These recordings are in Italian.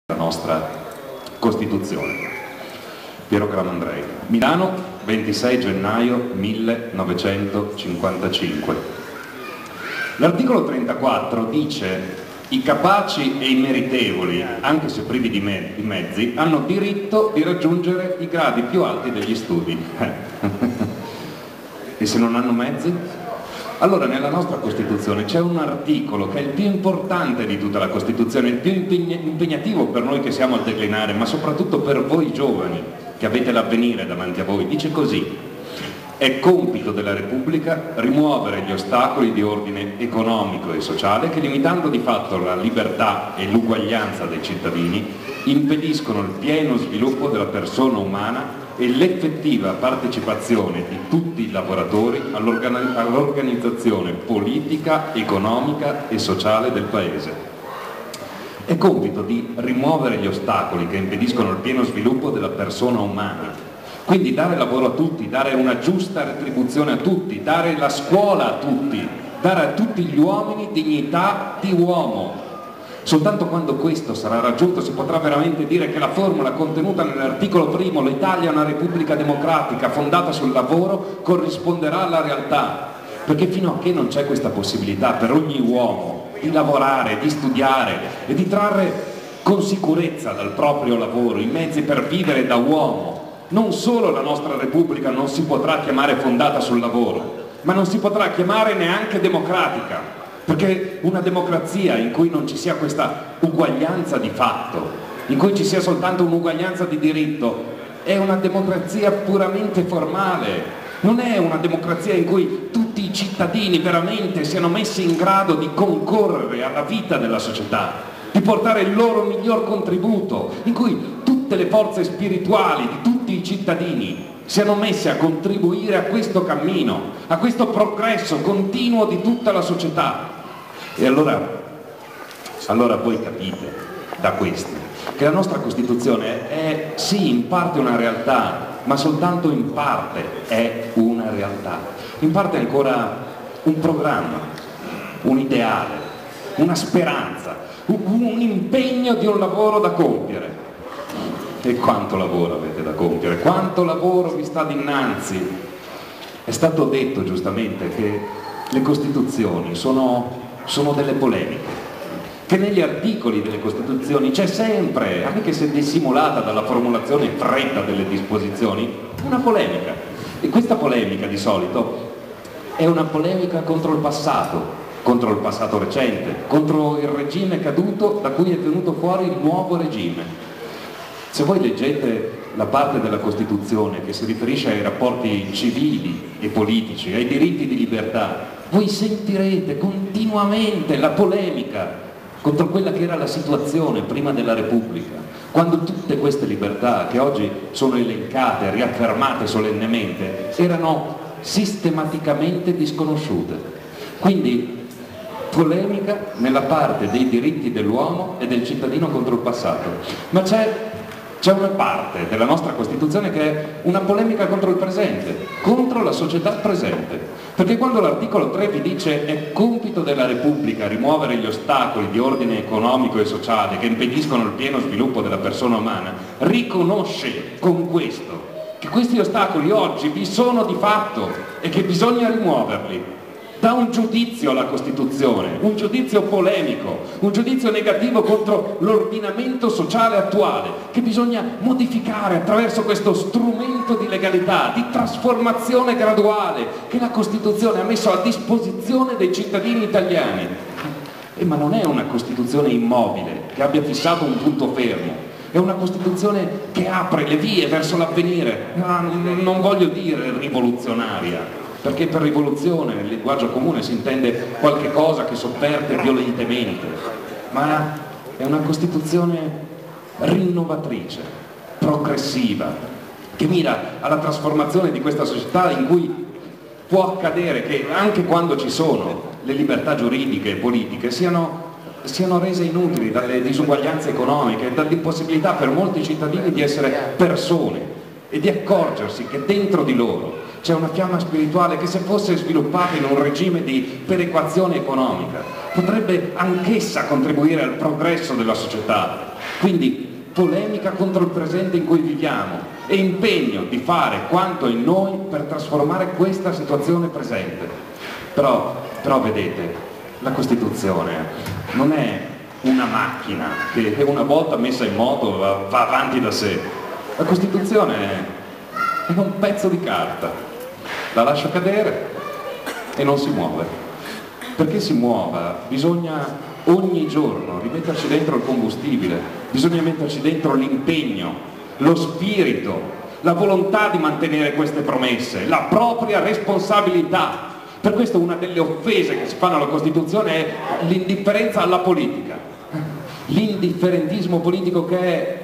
la nostra Costituzione. Piero Calamandrei. Milano, 26 gennaio 1955. L'articolo 34 dice: i capaci e i meritevoli, anche se privi di mezzi, hanno diritto di raggiungere i gradi più alti degli studi. E se non hanno mezzi? Allora nella nostra Costituzione c'è un articolo che è il più importante di tutta la Costituzione, il più impegnativo per noi che siamo al declinare, ma soprattutto per voi giovani che avete l'avvenire davanti a voi. Dice così: è compito della Repubblica rimuovere gli ostacoli di ordine economico e sociale che, limitando di fatto la libertà e l'uguaglianza dei cittadini, impediscono il pieno sviluppo della persona umana e l'effettiva partecipazione di tutti i lavoratori all'organizzazione politica, economica e sociale del Paese. È compito di rimuovere gli ostacoli che impediscono il pieno sviluppo della persona umana, quindi dare lavoro a tutti, dare una giusta retribuzione a tutti, dare la scuola a tutti, dare a tutti gli uomini dignità di uomo. Soltanto quando questo sarà raggiunto si potrà veramente dire che la formula contenuta nell'articolo primo, l'Italia è una repubblica democratica fondata sul lavoro, corrisponderà alla realtà. Perché fino a che non c'è questa possibilità per ogni uomo di lavorare, di studiare e di trarre con sicurezza dal proprio lavoro i mezzi per vivere da uomo, non solo la nostra repubblica non si potrà chiamare fondata sul lavoro, ma non si potrà chiamare neanche democratica. Perché una democrazia in cui non ci sia questa uguaglianza di fatto, in cui ci sia soltanto un'uguaglianza di diritto, è una democrazia puramente formale, non è una democrazia in cui tutti i cittadini veramente siano messi in grado di concorrere alla vita della società, di portare il loro miglior contributo, in cui tutte le forze spirituali di tutti i cittadini siano messe a contribuire a questo cammino, a questo progresso continuo di tutta la società. E allora voi capite da questo che la nostra Costituzione è sì in parte una realtà, ma soltanto in parte è una realtà. In parte è ancora un programma, un ideale, una speranza, un impegno di un lavoro da compiere. E quanto lavoro avete da compiere, quanto lavoro vi sta dinanzi. È stato detto giustamente che le Costituzioni sono delle polemiche, che negli articoli delle Costituzioni c'è sempre, anche se dissimulata dalla formulazione fredda delle disposizioni, una polemica. E questa polemica di solito è una polemica contro il passato recente, contro il regime caduto da cui è venuto fuori il nuovo regime. Se voi leggete la parte della Costituzione che si riferisce ai rapporti civili e politici, ai diritti di libertà, voi sentirete continuamente la polemica contro quella che era la situazione prima della Repubblica, quando tutte queste libertà che oggi sono elencate, riaffermate solennemente, erano sistematicamente disconosciute. Quindi polemica nella parte dei diritti dell'uomo e del cittadino contro il passato. Ma c'è una parte della nostra Costituzione che è una polemica contro il presente, contro la società presente. Perché quando l'articolo 3 vi dice è compito della Repubblica rimuovere gli ostacoli di ordine economico e sociale che impediscono il pieno sviluppo della persona umana, riconosce con questo che questi ostacoli oggi vi sono di fatto e che bisogna rimuoverli. Dà un giudizio alla Costituzione, un giudizio polemico, un giudizio negativo contro l'ordinamento sociale attuale, che bisogna modificare attraverso questo strumento di legalità, di trasformazione graduale che la Costituzione ha messo a disposizione dei cittadini italiani. Ma non è una Costituzione immobile, che abbia fissato un punto fermo, è una Costituzione che apre le vie verso l'avvenire. Non voglio dire rivoluzionaria, perché per rivoluzione nel linguaggio comune si intende qualche cosa che sovverte violentemente, ma è una Costituzione rinnovatrice, progressiva, che mira alla trasformazione di questa società in cui può accadere che anche quando ci sono le libertà giuridiche e politiche siano rese inutili dalle disuguaglianze economiche, dall'impossibilità per molti cittadini di essere persone e di accorgersi che dentro di loro c'è una fiamma spirituale che, se fosse sviluppata in un regime di perequazione economica, potrebbe anch'essa contribuire al progresso della società. Quindi polemica contro il presente in cui viviamo e impegno di fare quanto in noi per trasformare questa situazione presente. Però vedete, la Costituzione non è una macchina che una volta messa in moto va avanti da sé. La Costituzione è un pezzo di carta, la lascia cadere e non si muove. Perché si muova bisogna ogni giorno rimetterci dentro il combustibile, bisogna metterci dentro l'impegno, lo spirito, la volontà di mantenere queste promesse, la propria responsabilità. Per questo una delle offese che si fanno alla Costituzione è l'indifferenza alla politica, l'indifferentismo politico che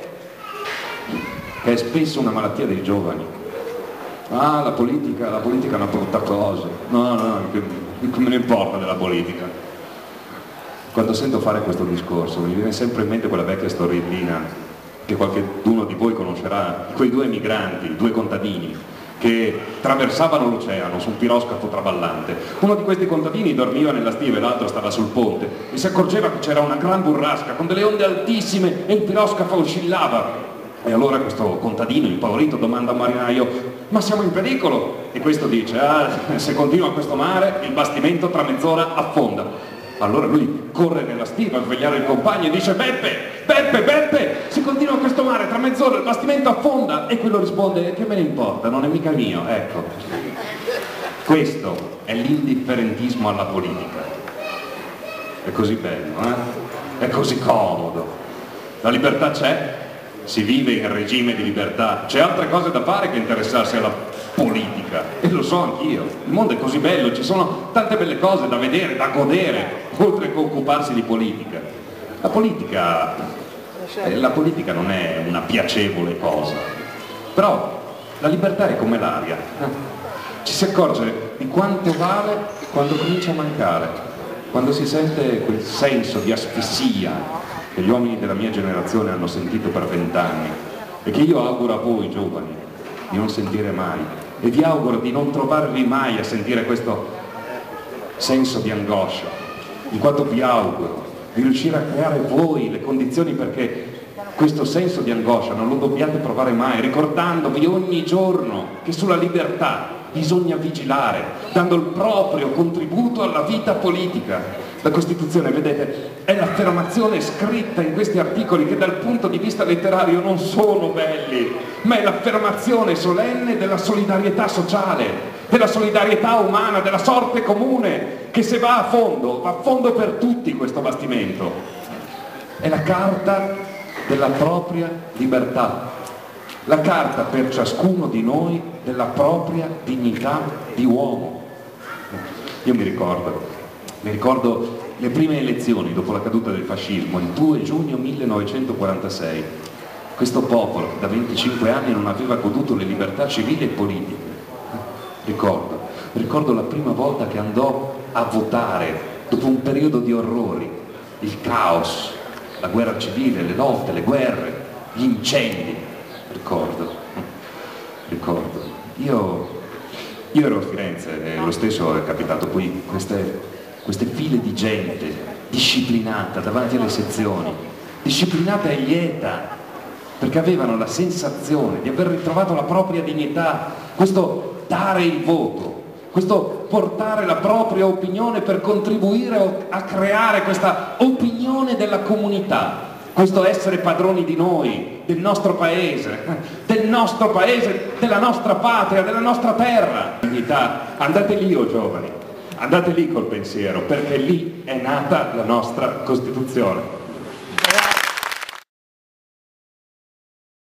è spesso una malattia dei giovani. Ah, la politica è una brutta cosa, no, che me ne importa della politica. Quando sento fare questo discorso mi viene sempre in mente quella vecchia storiellina che qualcuno di voi conoscerà, quei due migranti, due contadini che traversavano l'oceano su un piroscafo traballante. Uno di questi contadini dormiva nella stiva e l'altro stava sul ponte e si accorgeva che c'era una gran burrasca con delle onde altissime e il piroscafo oscillava. E allora questo contadino impaurito domanda al marinaio: ma siamo in pericolo? E questo dice: se continua questo mare il bastimento tra mezz'ora affonda. Allora lui corre nella stiva a svegliare il compagno e dice: Beppe, se continua questo mare tra mezz'ora il bastimento affonda. E quello risponde: che me ne importa, non è mica mio. Ecco, questo è l'indifferentismo alla politica. È così bello, È così comodo. La libertà c'è, si vive in regime di libertà, c'è altre cose da fare che interessarsi alla politica, e lo so anch'io. Il mondo è così bello, ci sono tante belle cose da vedere, da godere, oltre che occuparsi di politica. La politica non è una piacevole cosa, però la libertà è come l'aria, ci si accorge di quanto vale quando comincia a mancare, quando si sente quel senso di asfissia che gli uomini della mia generazione hanno sentito per 20 anni e che io auguro a voi giovani di non sentire mai, e vi auguro di non trovarvi mai a sentire questo senso di angoscia, in quanto vi auguro di riuscire a creare voi le condizioni perché questo senso di angoscia non lo dobbiate provare mai, ricordandovi ogni giorno che sulla libertà bisogna vigilare, dando il proprio contributo alla vita politica. La Costituzione, vedete, è l'affermazione scritta in questi articoli che dal punto di vista letterario non sono belli, ma è l'affermazione solenne della solidarietà sociale, della solidarietà umana, della sorte comune, che se va a fondo per tutti questo bastimento. È la carta della propria libertà, la carta per ciascuno di noi della propria dignità di uomo. Io mi ricordo le prime elezioni dopo la caduta del fascismo, il 2 giugno 1946. Questo popolo che da 25 anni non aveva goduto le libertà civili e politiche. Ricordo la prima volta che andò a votare dopo un periodo di orrori, il caos, la guerra civile, le lotte, le guerre, gli incendi. Ricordo. Io ero a Firenze e lo stesso è capitato qui, queste file di gente disciplinata davanti alle sezioni, disciplinata e lieta, perché avevano la sensazione di aver ritrovato la propria dignità, questo dare il voto, questo portare la propria opinione per contribuire a creare questa opinione della comunità, questo essere padroni di noi, del nostro paese, della nostra patria, della nostra terra. Dignità, andate lì, oh giovani, andate lì col pensiero, perché lì è nata la nostra Costituzione.